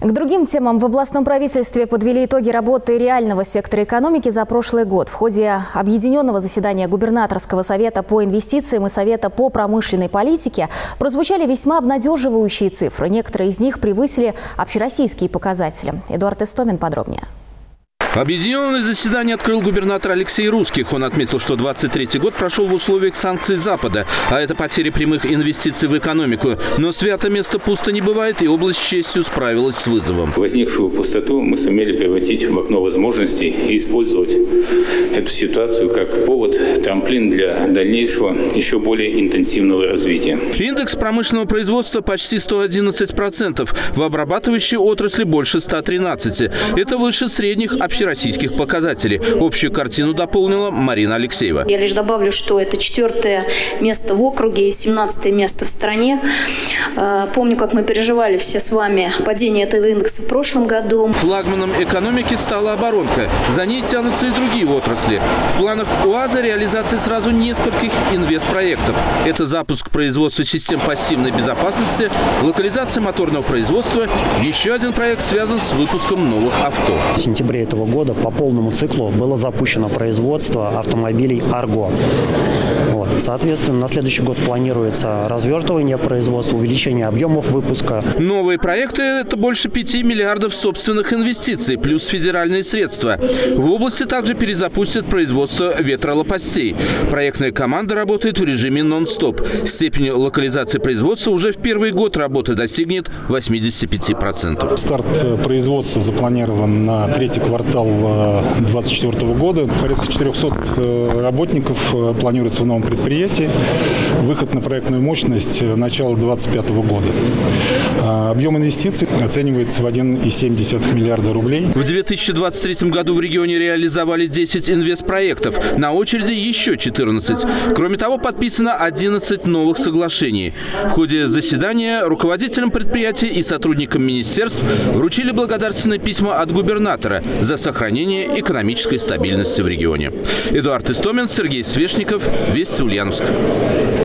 К другим темам. В областном правительстве подвели итоги работы реального сектора экономики за прошлый год. В ходе объединенного заседания губернаторского совета по инвестициям и совета по промышленной политике прозвучали весьма обнадеживающие цифры. Некоторые из них превысили общероссийские показатели. Эдуард Истомин подробнее. Объединенное заседание открыл губернатор Алексей Русских. Он отметил, что 2023 год прошел в условиях санкций Запада, а это потери прямых инвестиций в экономику. Но свято место пусто не бывает, и область с честью справилась с вызовом. Возникшую пустоту мы сумели превратить в окно возможностей и использовать эту ситуацию как повод, трамплин для дальнейшего, еще более интенсивного развития. Индекс промышленного производства почти 111%, в обрабатывающей отрасли больше 113%. Это выше средних общероссийских показателей. Общую картину дополнила Марина Алексеева. Я лишь добавлю, что это 4-е место в округе и 17-е место в стране. Помню, как мы переживали все с вами падение этого индекса в прошлом году. Флагманом экономики стала оборонка. За ней тянутся и другие отрасли. В планах УАЗа реализация сразу нескольких инвестпроектов. Это запуск производства систем пассивной безопасности, локализация моторного производства. Еще один проект связан с выпуском новых авто. В сентябре этого года по полному циклу было запущено производство автомобилей «Арго». Соответственно, на следующий год планируется развертывание производства, увеличение объемов выпуска. Новые проекты – это больше 5 миллиардов собственных инвестиций, плюс федеральные средства. В области также перезапустят производство ветролопастей. Проектная команда работает в режиме нон-стоп. Степень локализации производства уже в первый год работы достигнет 85%. Старт производства запланирован на третий квартал 2024 года. Порядка 400 работников планируется в новом предприятии. Выход на проектную мощность начала 2025 года. Объем инвестиций оценивается в 1,7 миллиарда рублей. В 2023 году в регионе реализовали 10 инвестпроектов. На очереди еще 14. Кроме того, подписано 11 новых соглашений. В ходе заседания руководителям предприятий и сотрудникам министерств вручили благодарственные письма от губернатора за сохранение экономической стабильности в регионе. Эдуард Истомин, Сергей Свешников, Вести Ульяновск.